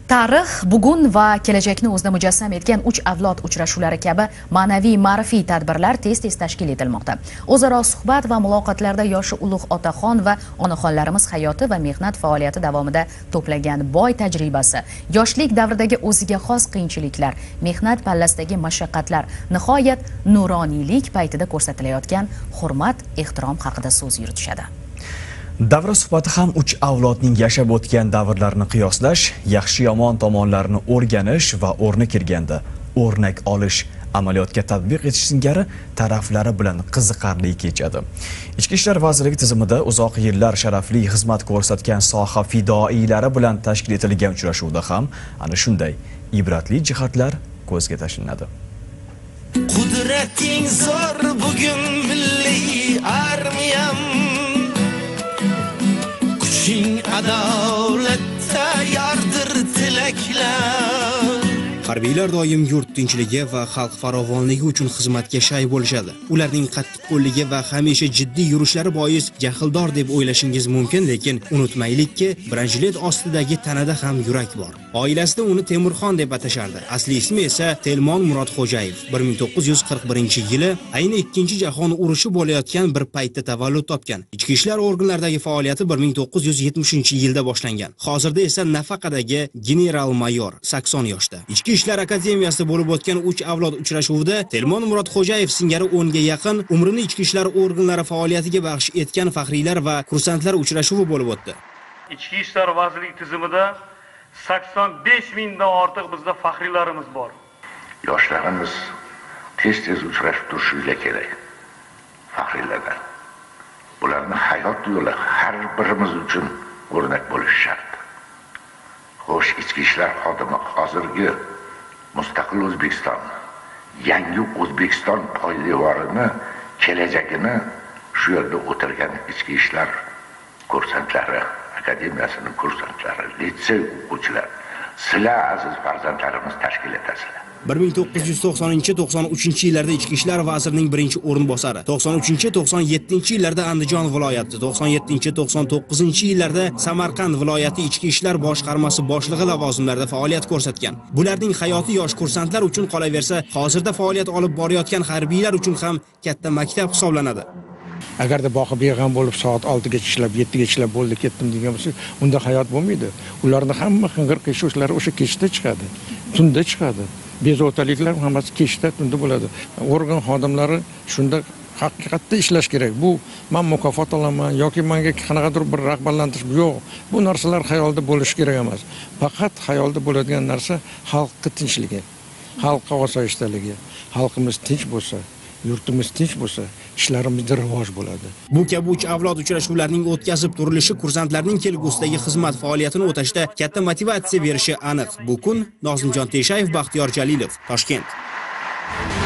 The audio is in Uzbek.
Tarix, bugun va kelajakni o'zida mujassam etgan 3 avlod uchrashuvlari kabi ma'naviy ma'rifiy tadbirlar tez-tez tashkil etilmoqda. O'zaro suhbat va muloqotlarda yoshi ulug' otaxon va onaxonlarimiz hayoti va mehnat faoliyati davomida to'plagan boy tajribasi, yoshlik davridagi o'ziga xos qiyinchiliklar, mehnat pallasidagi mashaqqatlar, nihoyat nuroniylik paytida ko'rsatilayotgan hurmat, ehtirom haqida so'z yuritishadi. Davra suhbati ham 3 avlodning yashab o'tgan davrlarini qiyoslash, yaxshi-yomon tomonlarini o'rganish va o'rni kirganda o'rnak olish, amaliyotga tatbiq etish singari taraflari bilan qiziqarli kechadi. Ichki ishlar vazirligi tizimida uzoq yillar sharafli xizmat ko'rsatgan soha fidoilari bilan tashkil etilgan uchrashuvda ham ana shunday ibratli jihatlar ko'zga tashlanadi. Qudrating zo'r bugun milliy armiyam, kuching adolatda yardir tilaklar. Harbiylar doim yurt tinchligi va xalq farovonligi uchun xizmatga shay bo'lishadi. Ularning qattiqqo'lligi va hamisha jiddiy yurishlari bois jahldor deb o'ylashingiz mumkin, lekin unutmaylikki, branjilet ostidagi tanada ham yurak bor. Oilasida uni Temurxon deb atashardi. Asli ismi esa Telmon Murodxo'jayev. 1941-yili ayni 2-jahon urushi bo'layotgan bir paytda tavallud topgan. Ichki ishlar organlaridagi faoliyati 1970-yilda boshlangan. Hozirda esa nafaqadagi general-mayor, 80 yoshda. Ichki ishlar akademiyasida bo'lib o'tgan 3 avlod uchrashuvida Telmon Murodxo'jayev singari 10 ga yaqin umrini ichki ishlar organlari faoliyatiga bag'sh etgan faxriylar va kursantlar uchrashuvi bo'lib o'tdi. Ichki ishlar vazirligi tizimida 85 mingdan ortiq bizda faxriylarimiz bor. Yoshlarimiz tez-tez uchrashib turishiga kerak. Faxriylardan. Bularning hayot yo'li har birimiz uchun o'rnak bo'lishi shart. Xo'sh, ichki ishlar xodimi hozirgi mustaqil O'zbekiston, yangi O'zbekiston poydevorini, kelajagini shu yerda o'tirgan ichki ishlar kursantlari, akademiyasining kursantlari, litsey o'quvchilari, sizlar aziz farzandlarimiz tashkil etasizlar. 1990-93-yillarda ichki ishlar vazirining birinchi o'rinbosari, 93-97-yillarda Andijon viloyati, 97-99-yillarda Samarqand viloyati ichki ishlar boshqarmasi boshlig'i lavozimlarida faoliyat ko'rsatgan. Bularning hayoti yosh kursantlar uchun qolaversa, hozirda faoliyat olib borayotgan harbiylar uchun ham katta maktab hisoblanadi. Agarda boqib yig'an bo'lib soat 6 gacha ishlab, 7 gacha ishlab bo'ldi, ketdim degan bo'lsa, unda hayot bo'lmaydi. Ularning hamma qing'ir-qishoshlari o'sha kechda chiqadi, tunda chiqadi. Bezovtaliklar hammasi kechda, tunda bo'ladi. Organ xodimlari shunda haqiqatda ishlash kerak. Bu men mukofot olaman yoki menga qanaqadir bir rag'batlantirish yo'q. Bu narsalar xayolda bo'lishi kerak emas. Faqat xayolda bo'ladigan narsa xalqqa tinchligi, xalqqa osoyishtaligi. Xalqimiz tinch bo'lsa, yurtimiz tinch bo'lsa, ishlarimizda rivoj bo'ladi. Bu kabi 3 avlod uchrashuvlarining o'tkazib turilishi kursantlarning kelgusidagi xizmat faoliyatini o'tashda katta motivatsiya berishi aniq. Bu kun Nozimjon Teshayev, Baxtiyor Jalilov, Toshkent.